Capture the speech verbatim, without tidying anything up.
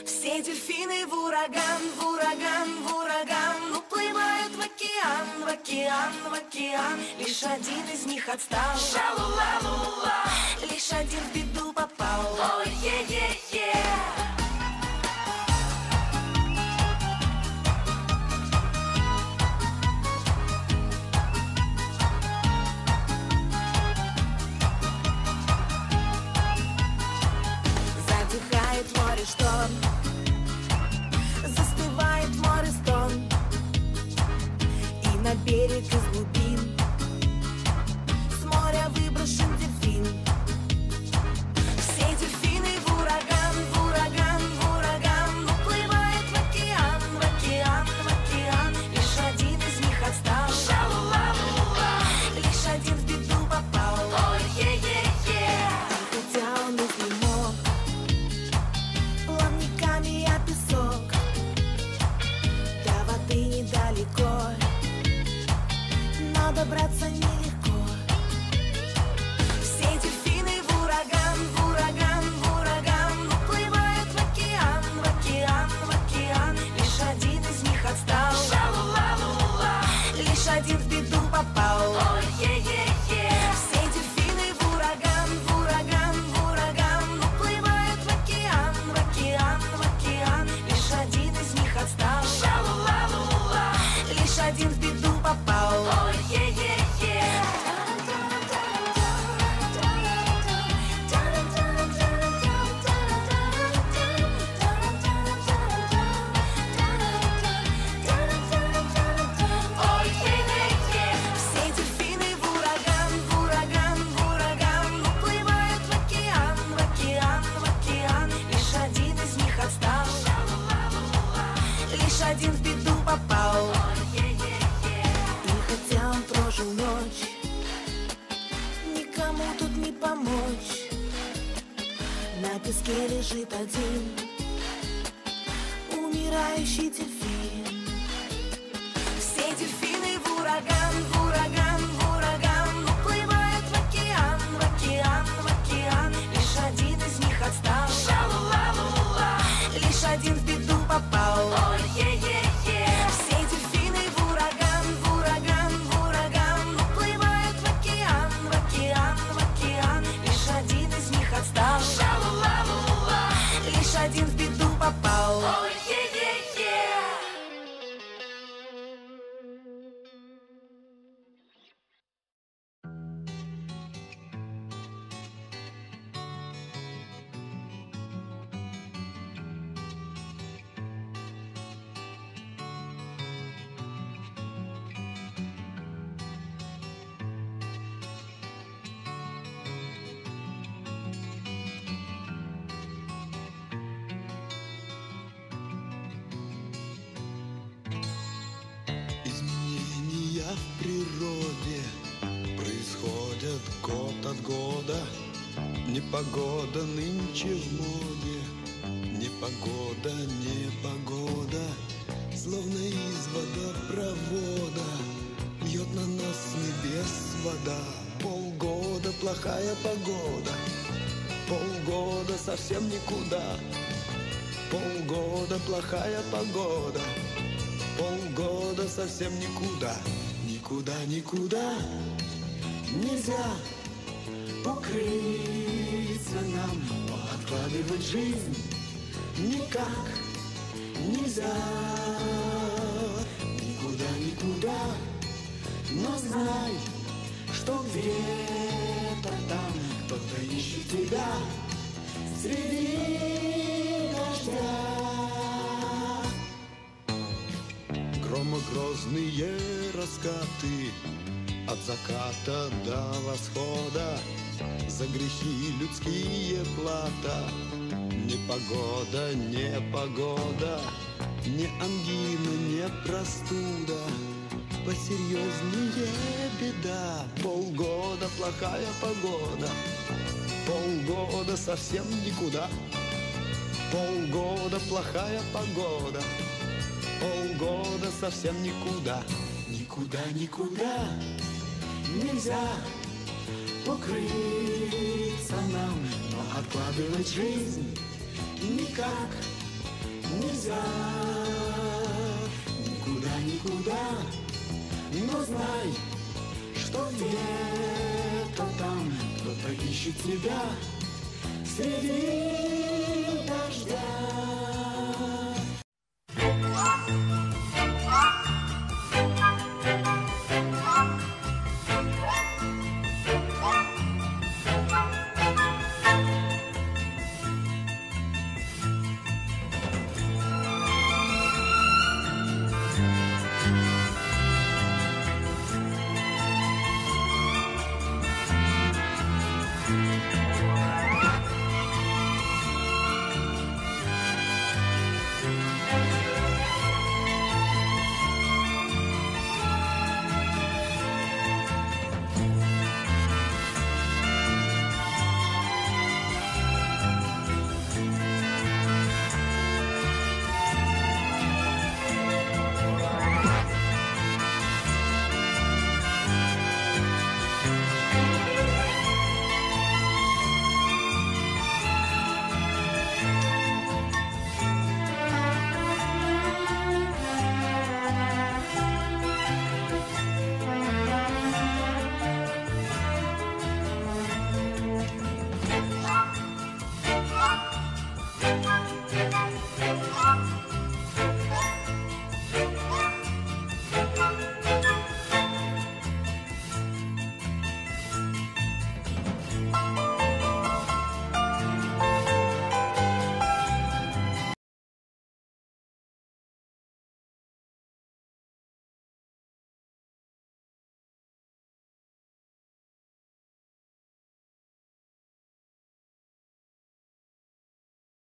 Все дельфины в ураган, в ураган, в ураган уплывают в океан, в океан, в океан. Лишь один из них отстал, ша-ла-ла-ла-ла. Лишь один в беду попал, ой-е-е-е. Затихает море шторм, застывает в море стон, и на берег из глубин с моря выброшен дельфин. Все дельфины в ураган, в ураган, в ураган уплывают в океан, в океан, в океан. Лишь один из них отстал, ша-ла-ла-ла-ла. Лишь один в беду попал, ой-е-е-е. И хотя он изнемог плавниками о песок, до воды недалеко, но добраться нелегко. Все дельфины в ураган, в ураган, в ураган уплывают в океан, в океан, в океан. Лишь один из них отстал, ша-ла-ла-ла-ла. Лишь один в беду попал, ой-е-е-е. Все дельфины в ураган, в ураган, в ураган уплывают в океан, в океан, в океан. Лишь один из них отстал, ша-ла-ла-ла-ла. Лишь один в беду попал, ой-е-е-е. Все дельфины в ураган, в ураган, в ураган уплывают в океан, в океан, в океан. Лишь один из них отстал, лишь один в беду попал. И хотя он прожил ночь, никому тут не помочь. На песке лежит один умирающий дельфин. Все дельфины в ураган, в ураган, в ураган уплывают в океан, в океан, в океан. Лишь один из них отстал, ша-ла-ла-ла-ла. Лишь один в беду попал, ой-е-е-е. Все дельфины в ураган, в ураган, в ураган уплывают в океан, в океан, в океан. Лишь один из них отстал, ша-ла-ла-ла-ла. Лишь один в беду попал, ой-е-е-е. Изменения в природе происходят год от года. Непогода нынче в моде, непогода, непогода. Словно из водопровода льет на нас с небес вода. Полгода плохая погода, полгода совсем никуда. Полгода плохая погода, полгода совсем никуда. Никуда, никуда нельзя укрыться нам, но откладывать жизнь никак нельзя. Никуда, никуда, но знай, что где-то там кто-то ищет тебя среди дождя. Громогрозные раскаты от заката до восхода, за грехи людские плата. Непогода, непогода, не ангина, не простуда, посерьезнее беда. Полгода плохая погода, полгода совсем никуда. Полгода плохая погода, полгода совсем никуда. Никуда, никуда нельзя укрыться нам, но откладывать жизнь никак нельзя. Никуда, никуда, но знай, что где-то там кто-то ищет тебя среди дождя.